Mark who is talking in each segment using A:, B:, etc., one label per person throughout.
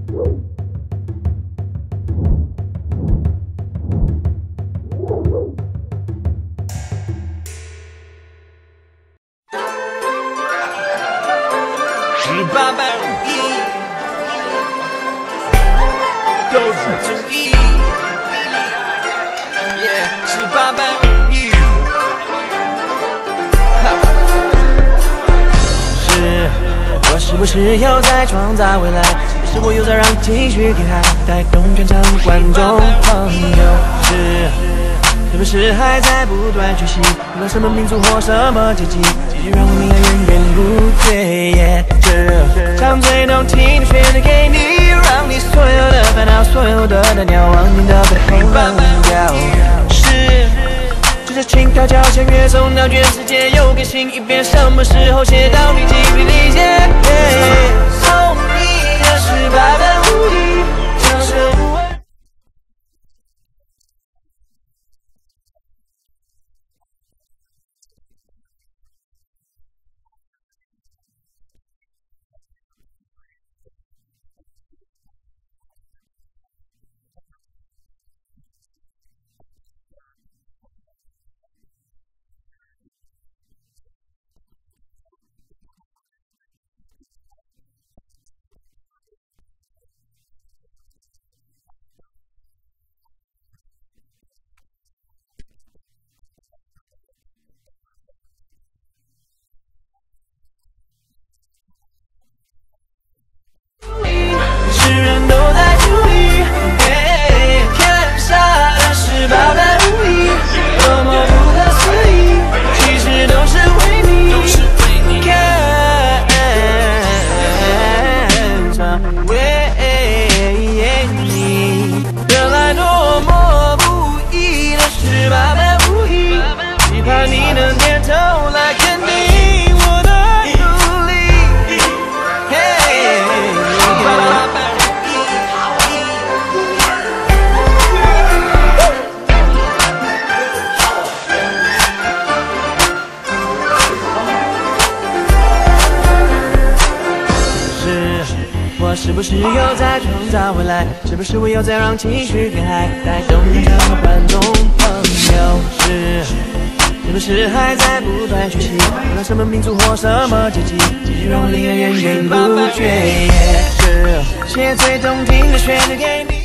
A: 18般武艺，都是正义。18般武艺，是不是又在创造未来？是不是我又在让情绪给海带动全场观众朋友？是不是还在不断学习？无论什么民族或什么阶级，继续让我们源源不绝。这场最动听的旋律给你，让你所有的烦恼、所有的单调往你的背后扔掉。这轻佻交响乐送到全世界，又更新一遍，什么时候写到你精疲力竭？送你的18般武艺，长生不老。世人都在注意，天下的18般武艺，多么不可思议，其实都是为你，看上为你，得来多么不易的18般武艺，期盼你能点头来肯定我的努力。我是不是又在创造未来？是不是我又在让情绪给海带动全场的观众朋友？是不是还在不断学习？无论什么民族或什么阶级，继续让我源源不绝。是写最动听的旋律给你。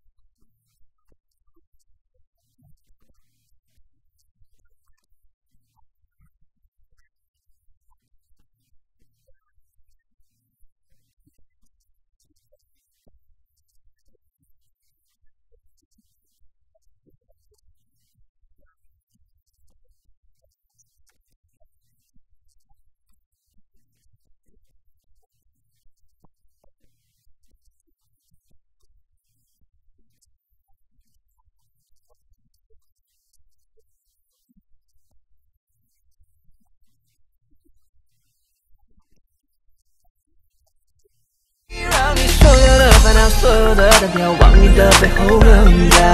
A: 所有的单调往你的背后扔掉。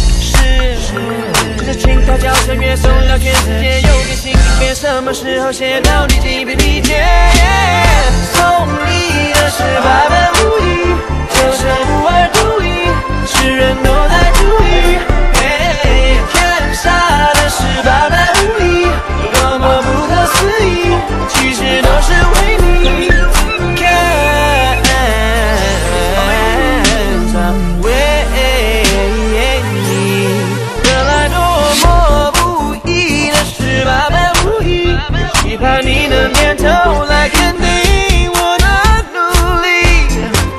A: 这轻佻交响乐送到全世界，又更新一遍，什么时候写到你精疲力竭？送你的18般武艺，就生无二独一，世人都在注意，天下的18般武艺，多么不可思议，其实都是为你。期盼你能点头来肯定我的努力。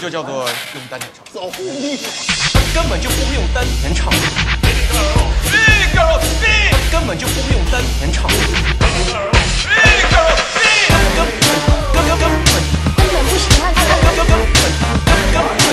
B: 就叫做用丹田唱，走，根本就不会用丹田唱，根本就不会用丹田唱，根本不行啊！